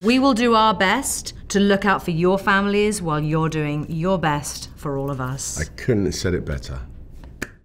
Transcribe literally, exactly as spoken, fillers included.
We will do our best to look out for your families while you're doing your best for all of us. I couldn't have said it better.